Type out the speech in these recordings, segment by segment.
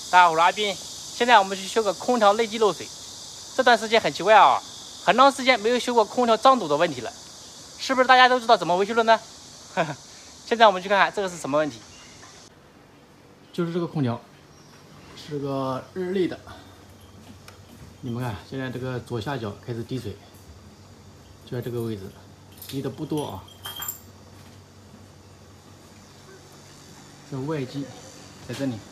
大家好，我是阿斌。现在我们去修个空调内机漏水。这段时间很奇怪啊，很长时间没有修过空调脏堵的问题了，是不是大家都知道怎么维修了呢？现在我们去看看这个是什么问题。就是这个空调，是个日立的。你们看，现在这个左下角开始滴水，就在这个位置，滴的不多啊。这外机在这里。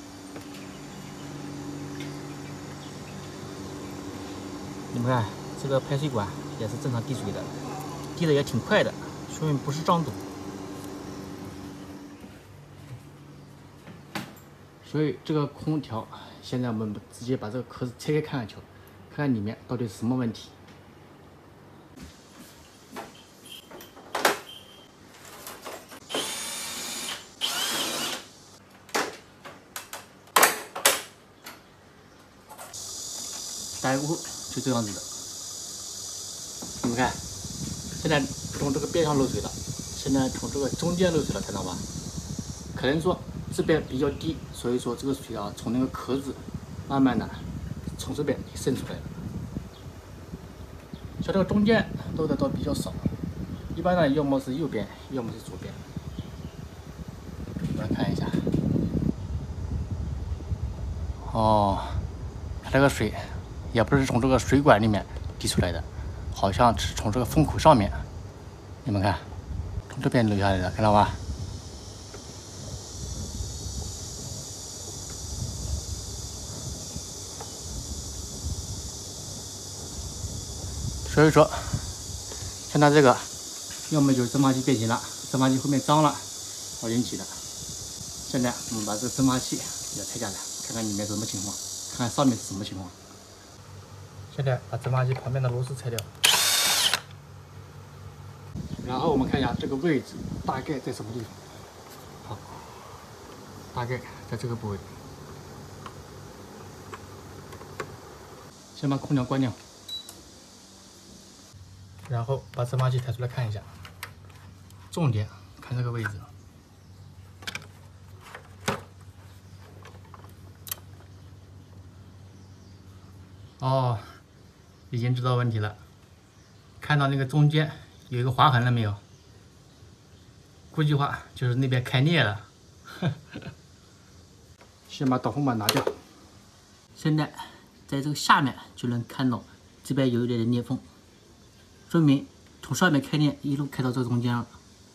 你们看，这个排水管也是正常滴水的，滴的也挺快的，说明不是脏堵。所以这个空调，现在我们直接把这个壳子拆开看看球，看看里面到底是什么问题。打开过后就这样子的，你们看，现在从这个边上漏水了，现在从这个中间漏水了，看到吧？可能说这边比较低，所以说这个水啊从那个壳子慢慢的从这边渗出来了。像这个中间漏的倒比较少，一般呢要么是右边，要么是左边。我们看一下，哦，它这个水也不是从这个水管里面滴出来的，好像是从这个风口上面，你们看，从这边流下来的，看到吧？所以说，像它这个，要么就是蒸发器变形了，蒸发器后面脏了而引起的。现在我们把这个蒸发器给它拆下来，看看里面什么情况，看看上面是什么情况。现在把蒸发器旁边的螺丝拆掉，然后我们看一下这个位置大概在什么地方。好，大概在这个部位。先把空调关掉。然后把蒸发器抬出来看一下，重点看这个位置。哦，已经知道问题了。看到那个中间有一个划痕了没有？估计话就是那边开裂了。先把导风板拿掉。现在在这个下面就能看到这边有一点点裂缝。说明从上面开裂一路开到这中间了，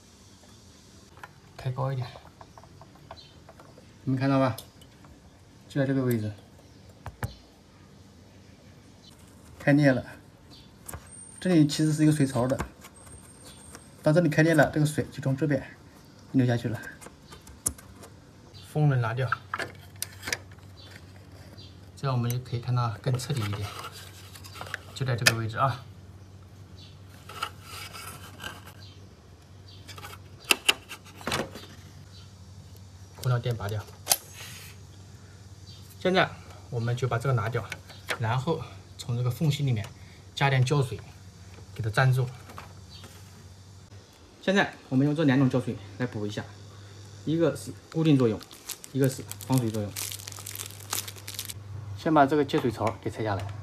开高一点，你们看到吧？就在这个位置，开裂了。这里其实是一个水槽的，当这里开裂了，这个水就从这边流下去了。风轮拿掉，这样我们就可以看到更彻底一点，就在这个位置啊。空调垫拔掉，现在我们就把这个拿掉，然后从这个缝隙里面加点胶水，给它粘住。现在我们用这两种胶水来补一下，一个是固定作用，一个是防水作用。先把这个接水槽给拆下来，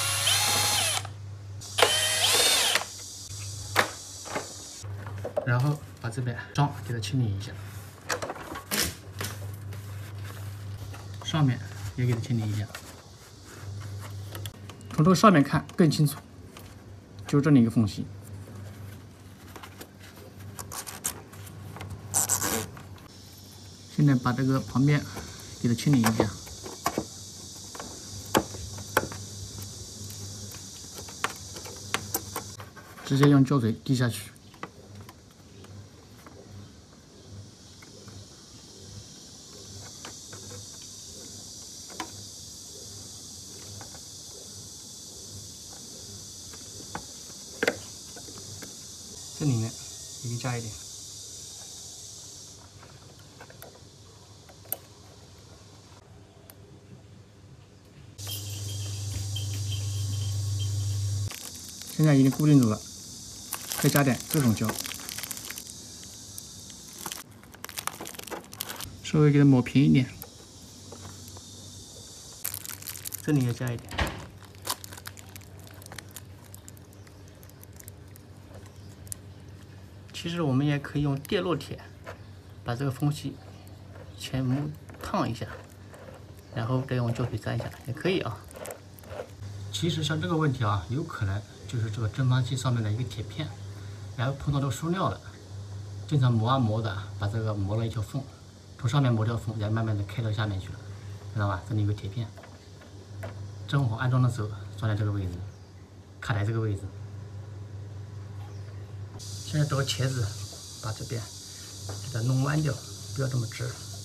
然后把这边脏给它清理一下。上面也给它清理一下，从这个上面看更清楚，就这里一个缝隙。现在把这个旁边给它清理一下，直接用胶水滴下去。这里面也可以加一点。现在已经固定住了，再加点这种胶，稍微给它抹平一点。 这里也加一点。其实我们也可以用电烙铁，把这个缝隙全部烫一下，然后再用胶水粘一下，也可以啊。其实像这个问题啊，有可能就是这个蒸发器上面的一个铁片，然后碰到这个塑料了，经常磨啊磨的，把这个磨了一条缝，从上面磨条缝，然后慢慢的开到下面去了，知道吧？这里有个铁片，正好安装的时候装在这个位置，卡在这个位置。现在找个钳子，把这边给它弄弯掉，不要这么直。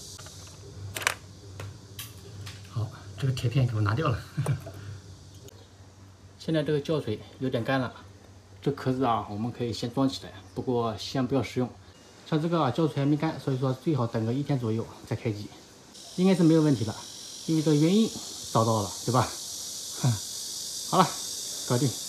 好，这个铁片给我拿掉了。现在这个胶水有点干了，这壳子啊，我们可以先装起来，不过先不要使用。像这个啊，胶水还没干，所以说最好等个1天左右再开机，应该是没有问题了，因为这个原因找到了，对吧？好了，搞定。